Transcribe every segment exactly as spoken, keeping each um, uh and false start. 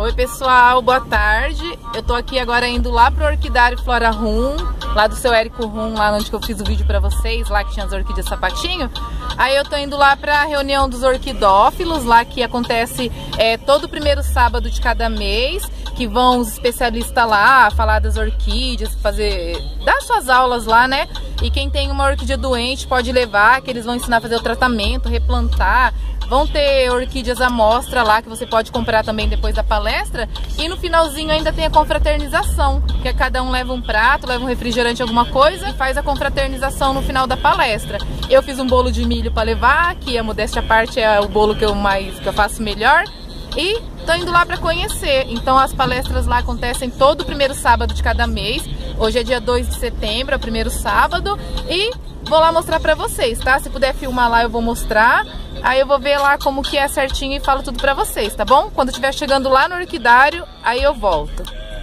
Oi pessoal, boa tarde. Eu tô aqui agora indo lá pro Orquidário Flora Rum, lá do seu Érico Rum, lá onde que eu fiz o vídeo pra vocês, lá que tinha as orquídeas sapatinho. Aí eu tô indo lá pra reunião dos orquidófilos, lá que acontece é, todo primeiro sábado de cada mês, que vão os especialistas lá falar das orquídeas, fazer, dar suas aulas lá, né? E quem tem uma orquídea doente pode levar, que eles vão ensinar a fazer o tratamento, replantar. Vão ter orquídeas à mostra lá que você pode comprar também depois da palestra. E no finalzinho ainda tem a confraternização, que é cada um leva um prato, leva um refrigerante, alguma coisa, e faz a confraternização no final da palestra. Eu fiz um bolo de milho para levar, que a modéstia à parte é o bolo que eu mais que eu faço melhor. E tô indo lá para conhecer. Então as palestras lá acontecem todo o primeiro sábado de cada mês. Hoje é dia dois de setembro, é o primeiro sábado. E vou lá mostrar pra vocês, tá? Se puder filmar lá eu vou mostrar. Aí eu vou ver lá como que é certinho e falo tudo pra vocês, tá bom? Quando estiver chegando lá no orquidário, aí eu volto.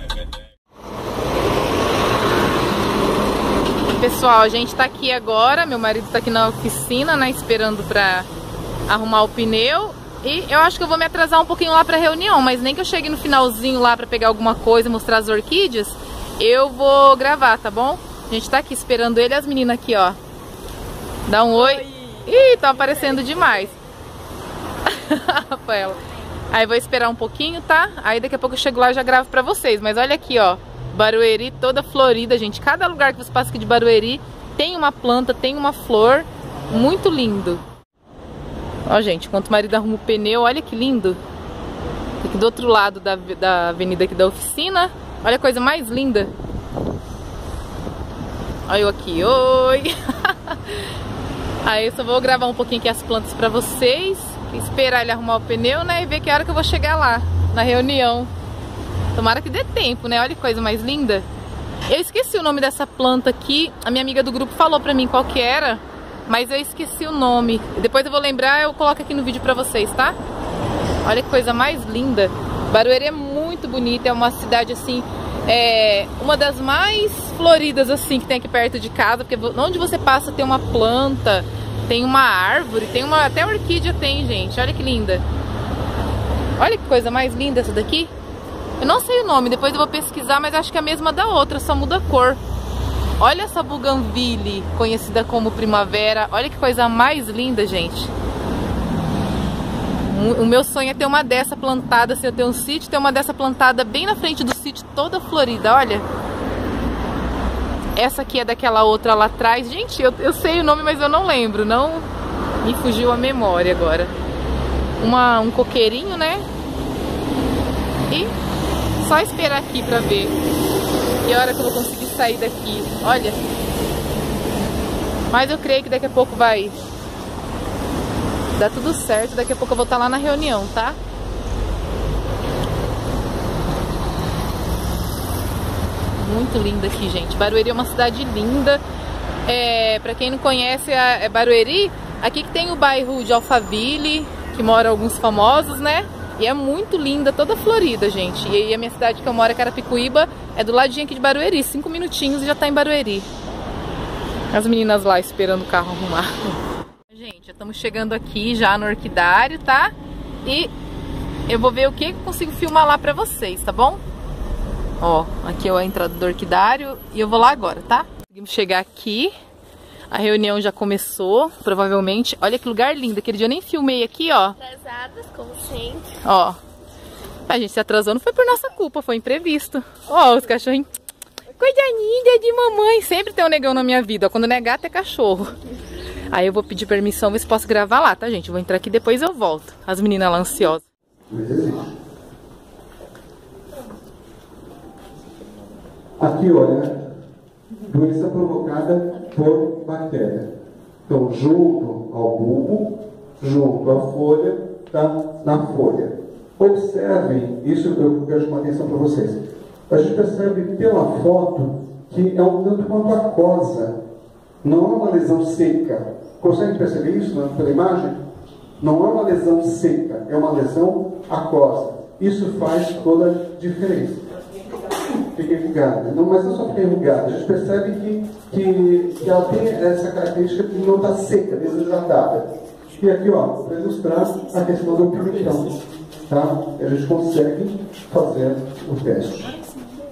Pessoal, a gente tá aqui agora. Meu marido tá aqui na oficina, né? Esperando pra arrumar o pneu. E eu acho que eu vou me atrasar um pouquinho lá pra reunião, mas nem que eu chegue no finalzinho lá pra pegar alguma coisa e mostrar as orquídeas, eu vou gravar, tá bom? A gente tá aqui esperando ele e as meninas aqui, ó. Dá um oi. oi. Ih, tá aparecendo demais. Rafaela. Aí vou esperar um pouquinho, tá? Aí daqui a pouco eu chego lá e já gravo pra vocês. Mas olha aqui, ó. Barueri toda florida, gente. Cada lugar que você passa aqui de Barueri tem uma planta, tem uma flor. Muito lindo. Ó, gente, enquanto o marido arruma o pneu, olha que lindo. Aqui do outro lado da, da avenida aqui da oficina. Olha a coisa mais linda. Olha eu aqui, oi. Aí eu só vou gravar um pouquinho aqui as plantas pra vocês. Esperar ele arrumar o pneu, né? E ver que hora que eu vou chegar lá, na reunião. Tomara que dê tempo, né? Olha que coisa mais linda. Eu esqueci o nome dessa planta aqui. A minha amiga do grupo falou pra mim qual que era, mas eu esqueci o nome. Depois eu vou lembrar, eu coloco aqui no vídeo pra vocês, tá? Olha que coisa mais linda. Barueri é muito bonita, é uma cidade assim, é uma das mais floridas assim que tem aqui perto de casa, porque onde você passa tem uma planta, tem uma árvore, tem uma, até orquídea tem, gente. Olha que linda. Olha que coisa mais linda essa daqui. Eu não sei o nome, depois eu vou pesquisar, mas acho que é a mesma da outra, só muda a cor. Olha essa buganvília, conhecida como primavera. Olha que coisa mais linda, gente. O meu sonho é ter uma dessa plantada, se eu ter um sítio, ter uma dessa plantada bem na frente do sítio, toda florida, olha. Essa aqui é daquela outra lá atrás. Gente, eu, eu sei o nome, mas eu não lembro, não me fugiu a memória agora. Uma, um coqueirinho, né? E só esperar aqui pra ver que hora que eu vou conseguir sair daqui. Olha. Mas eu creio que daqui a pouco vai dá tudo certo, daqui a pouco eu vou estar lá na reunião, tá? Muito linda aqui, gente. Barueri é uma cidade linda. É, pra quem não conhece a, é Barueri, aqui que tem o bairro de Alphaville, que moram alguns famosos, né? E é muito linda, toda florida, gente. E aí a minha cidade que eu moro, é Carapicuíba, é do ladinho aqui de Barueri. Cinco minutinhos e já tá em Barueri. As meninas lá esperando o carro arrumar. Gente, já estamos chegando aqui já no orquidário, tá? E eu vou ver o que eu consigo filmar lá pra vocês, tá bom? Ó, aqui é a entrada do orquidário e eu vou lá agora, tá? Conseguimos chegar aqui, a reunião já começou, provavelmente. Olha que lugar lindo, aquele dia eu nem filmei aqui, ó. Atrasadas, como sempre. Ó, a gente se atrasou, não foi por nossa culpa, foi imprevisto. Ó, os cachorrinhos. Coisa linda de mamãe, sempre tem um negão na minha vida, ó. Quando não é gato é cachorro. Aí eu vou pedir permissão, ver se posso gravar lá, tá, gente? Eu vou entrar aqui, depois eu volto. As meninas lá ansiosas. Aqui, olha, doença provocada por bactéria. Então, junto ao bulbo, junto à folha, tá na folha. Observem, isso eu quero chamar atenção para vocês. A gente percebe pela foto que é um tanto quanto aquosa. Não é uma lesão seca. Consegue perceber isso né, pela imagem? Não é uma lesão seca, é uma lesão aquosa. Isso faz toda a diferença. Fica enrugada. Não, mas não só fica enrugada. A gente percebe que, que, que ela tem essa característica de não estar seca, desidratada. E aqui, ó, para ilustrar a questão do pimentão. tá? A gente consegue fazer o teste.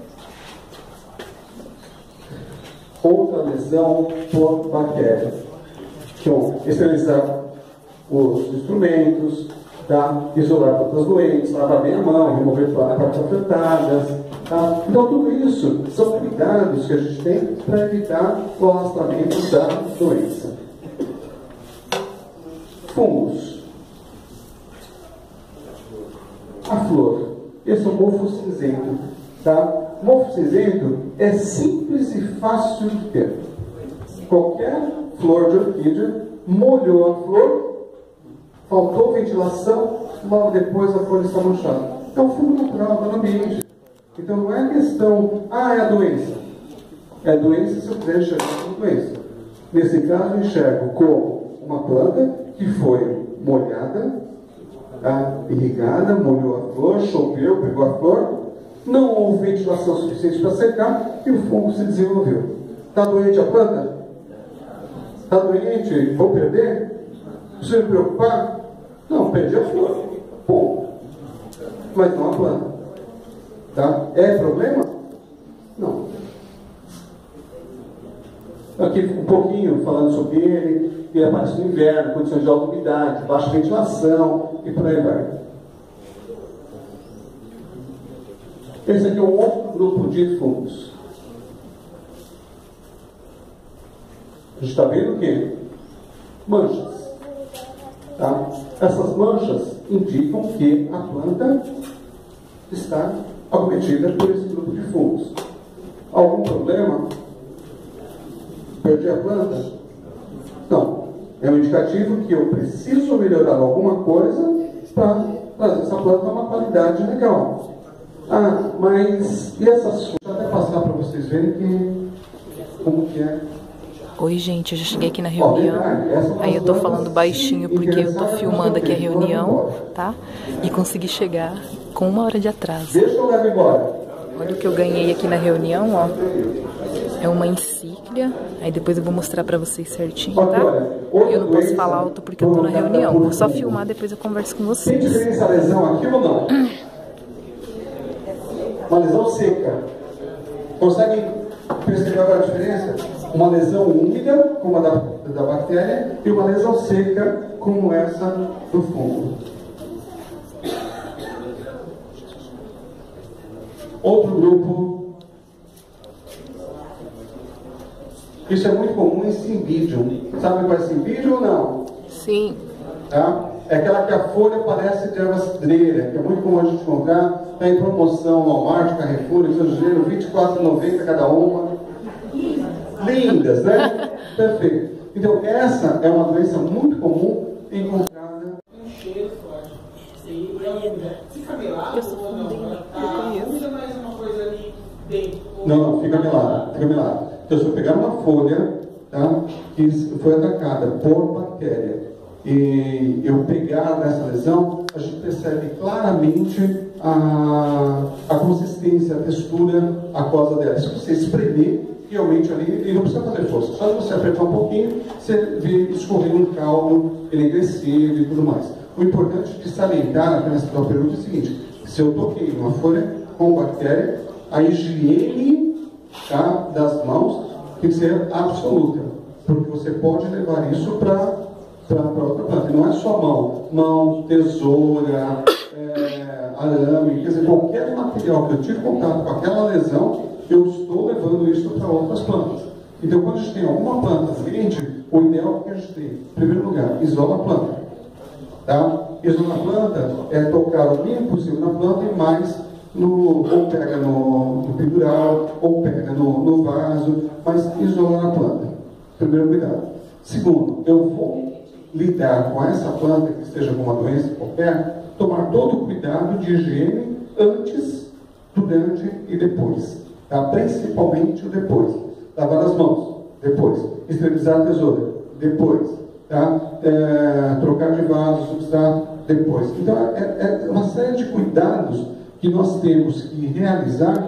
Outra lesão por bactéria. Então, esterilizar os instrumentos, tá? Isolar todas as doentes, lavar bem a mão, remover partes afetadas. Tá? Então, tudo isso são cuidados que a gente tem para evitar o alastramento da doença. Fungos. A flor. Esse é o mofo cinzento. Tá? O mofo cinzento é simples e fácil de ter. Qualquer flor de orquídea molhou a flor, faltou ventilação, logo depois a folha está manchada. É um fungo natural, está no ambiente. Então não é questão, ah, é a doença. É a doença se eu quiser enxergar como doença. Nesse caso, eu enxergo como uma planta que foi molhada, tá? Irrigada, molhou a flor, choveu, pegou a flor, não houve ventilação suficiente para secar e o fungo se desenvolveu. Está doente a planta? Está doente? Vou perder? Precisa me preocupar? Não, perdi a flor. Pô. Mas não a planta. Tá? É problema? Não. Aqui um pouquinho falando sobre ele, que aparece no inverno, condições de alta umidade, baixa ventilação e por aí vai. Esse aqui é um outro grupo de fungos. A gente está vendo o quê? Manchas. Tá? Essas manchas indicam que a planta está acometida por esse grupo de fungos. Algum problema? Perdi a planta? Não. É um indicativo que eu preciso melhorar alguma coisa para trazer essa planta a uma qualidade legal. Ah, mas e essas... Vou até passar para vocês verem que, como que é. Oi, gente, eu já cheguei aqui na reunião. Aí eu tô falando baixinho porque eu tô filmando aqui a reunião, tá? E consegui chegar com uma hora de atraso. Deixa eu levar embora. Olha o que eu ganhei aqui na reunião, ó. É uma encíclica. Aí depois eu vou mostrar pra vocês certinho, tá? Eu não posso falar alto porque eu tô na reunião. Vou só filmar, depois eu converso com vocês. Tem diferença a lesão aqui ou não? Uma lesão seca. Conseguem perceber agora a diferença? Uma lesão úmida, como a da, da bactéria, e uma lesão seca, como essa do fungo. Outro grupo. Isso é muito comum em Cymbidium. Sabe qual é Cymbidium ou não? Sim. Tá? É aquela que a folha parece de erva cidreira, que é muito comum a gente encontrar. Está em promoção no Walmart, Carrefour, em São José, vinte e quatro reais e noventa centavos cada uma. Lindas, né? Perfeito. Então, essa é uma doença muito comum encontrada. Um cheiro forte. Fica melado ou não? Usa mais uma coisa ali dentro. Não, não, fica melado. Fica melado. Então, se eu pegar uma folha, tá, que foi atacada por bactéria, e eu pegar nessa lesão, a gente percebe claramente a, a consistência, a textura aquosa dela. Se você espremer, realmente ali, e não precisa fazer força, só você apertar um pouquinho, você vê escorrer um caldo enegrecido e tudo mais. O importante de salientar nessa tua pergunta é o seguinte: se eu toquei uma folha com bactéria, a higiene, tá, das mãos tem que ser absoluta, porque você pode levar isso para outra planta. E não é só mão, mão, tesoura, é, arame, quer dizer, qualquer material que eu tive contato com aquela lesão, eu estou levando isso para outras plantas. Então, quando a gente tem alguma planta doente, o ideal é que a gente tem, em primeiro lugar, isola a planta. Tá? Isolar a planta é tocar o mínimo possível na planta e mais no, ou pega no, no pendural, ou pega no, no vaso, mas isolar a planta. Primeiro cuidado. Segundo, eu vou lidar com essa planta que esteja com uma doença qualquer, tomar todo o cuidado de higiene antes, durante e depois. Tá? Principalmente o depois. Lavar as mãos, depois. Esterilizar a tesoura, depois. Tá? É, trocar de vaso, substrato, depois. Então, é, é uma série de cuidados que nós temos que realizar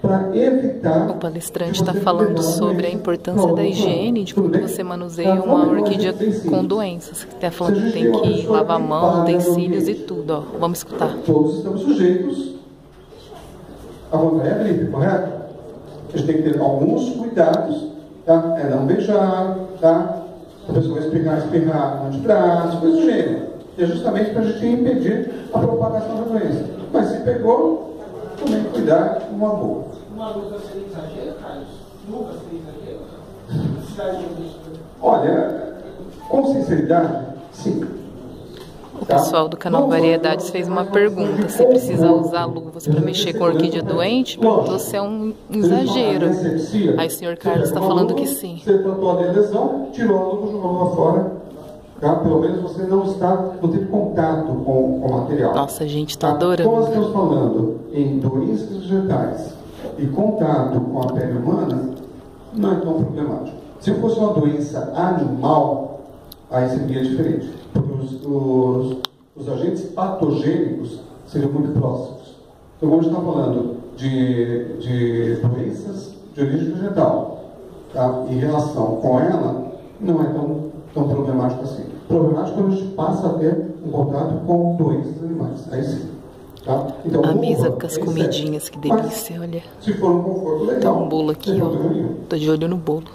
para evitar... O palestrante está falando sobre a importância da higiene, de como você manuseia uma orquídea com doenças. Está falando que tem que lavar a mão, utensílios e tudo, ó. Vamos escutar. Todos estamos sujeitos à vontade livre, correto? A gente tem que ter alguns cuidados, tá? É não beijar, tá? A pessoa vai espirrar, espirrar no antebraço, coisa do gênero. E é justamente para a gente impedir a propagação da doença. Mas se pegou, também cuidar com uma boa. Uma luta seria exagero, Carlos? Nunca seria exagero? Olha, com sinceridade, sim. O pessoal do canal Variedades fez uma pergunta, se precisa usar luvas para mexer com orquídea doente, perguntou se é um exagero. Aí o senhor Carlos está falando que sim. Você tratou a lesão, tirou a luva, jogou lá fora, tá? Pelo menos você não está, não teve contato com, com o material. Nossa, gente, tá Tá? adorando. Como nós estamos falando em doenças vegetais e contato com a pele humana, não é tão problemático. Se fosse uma doença animal, aí seria diferente. Porque os, os, os agentes patogênicos seriam muito próximos. Então, como a gente está falando de, de doenças de origem vegetal, tá? Em relação com ela, não é tão, tão problemático assim. Problemático é quando a gente passa a ter um contato com doenças animais. Aí sim. Tá? Então, A mesa luva com as é comidinhas, certo. que delícia, olha. Se for um conforto legal, Tem um bolo aqui, sem ó. problema nenhum. Tô de olho no bolo.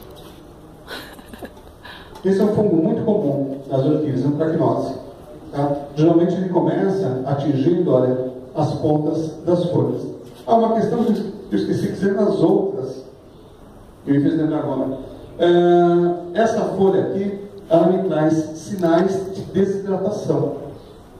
Esse é um fungo muito comum nas orquídeas, antracnose. Tá? Geralmente ele começa atingindo, olha, as pontas das folhas. Ah, uma questão que eu esqueci de dizer nas outras, que me fez lembrar agora. É, essa folha aqui, ela me traz sinais de desidratação.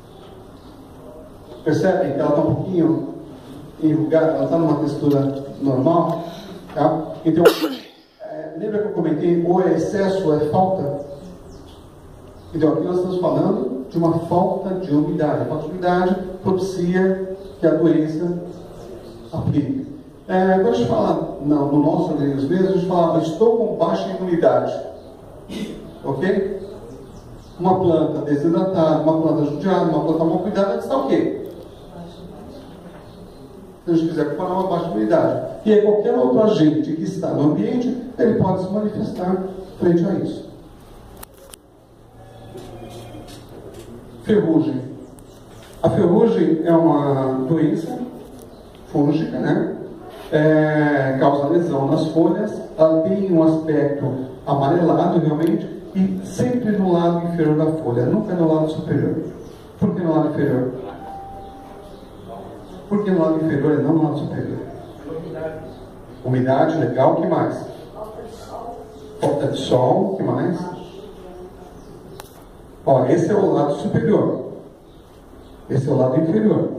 Percebem que ela está um pouquinho enrugada, ela está numa textura normal? Tá? Então, lembra que eu comentei, ou é excesso ou é falta? Então, aqui nós estamos falando de uma falta de umidade. A falta de umidade propicia que a doença aplique. É, quando a gente fala, não, no nosso organismo mesmo, a gente fala, estou com baixa imunidade. Ok? Uma planta desidratada, uma planta judiada, uma planta mal cuidada, está o quê? Se a gente quiser comparar uma baixa imunidade. E aí qualquer outro agente que está no ambiente, ele pode se manifestar frente a isso. Ferrugem. A ferrugem é uma doença fúngica, né? É, causa lesão nas folhas, ela tem um aspecto amarelado realmente e sempre no lado inferior da folha, nunca no lado superior. Por que no lado inferior? Por que no lado inferior e não no lado superior? Umidade, legal, o que mais? Falta de sol, o que mais? Ó, esse é o lado superior. Esse é o lado inferior.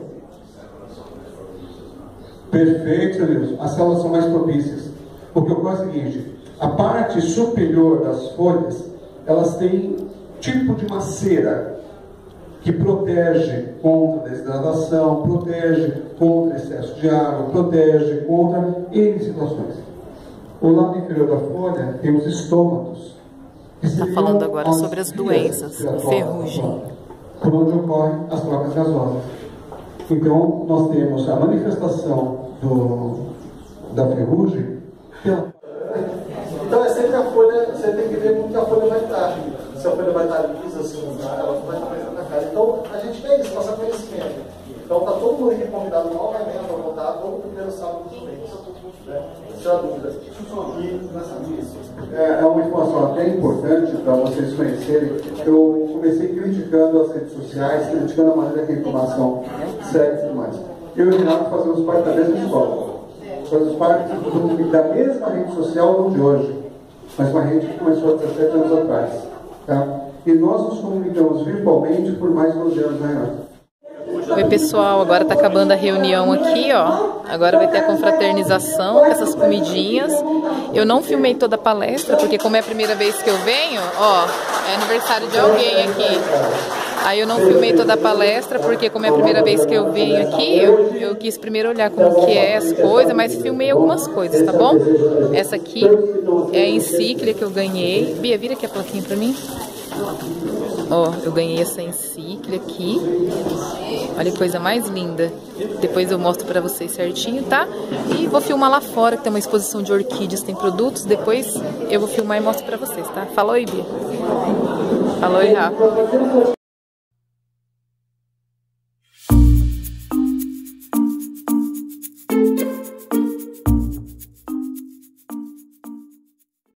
Perfeito, Deus. As células são mais propícias. Porque ocorre o seguinte, a parte superior das folhas, elas têm tipo de uma cera que protege contra a desidratação, protege contra excesso de água, protege contra N situações. O lado inferior da folha tem os estômatos. Está falando agora sobre as doenças, ferrugem. Por onde ocorrem as trocas gasosas. Então, nós temos a manifestação do, da ferrugem pela... Então é sempre a folha, você tem que ver como que a folha vai estar. Se a folha vai estar lisa, se não vai, ela vai estar mais na cara. Então a gente quer isso, passar conhecimento. Então está todo mundo aqui convidado novamente a voltar todo primeiro sábado do mês. Né? Essa é a dúvida. É, é uma informação até importante para vocês conhecerem. Eu comecei criticando as redes sociais, criticando a maneira que a informação segue e tudo mais. Eu e o Renato fazemos parte da mesma escola. Fazemos parte do, da mesma rede social não de hoje, mas uma rede que começou há dezessete anos atrás. Tá? E nós nos comunicamos virtualmente por mais de doze anos, né, Renato? Oi pessoal, agora tá acabando a reunião aqui, ó. Agora vai ter a confraternização com essas comidinhas. Eu não filmei toda a palestra, porque como é a primeira vez que eu venho, ó, é aniversário de alguém aqui. Aí eu não filmei toda a palestra, porque como é a primeira vez que eu venho aqui, eu, eu quis primeiro olhar como que é as coisas, mas filmei algumas coisas, tá bom? Essa aqui é a encíclica que eu ganhei. Bia, vira aqui a plaquinha pra mim. Ó, eu ganhei essa encíclica aqui. Olha que coisa mais linda. Depois eu mostro pra vocês certinho, tá? E vou filmar lá fora, que tem uma exposição de orquídeas, tem produtos. Depois eu vou filmar e mostro pra vocês, tá? Falou aí, Bia. Falou aí, Rafa.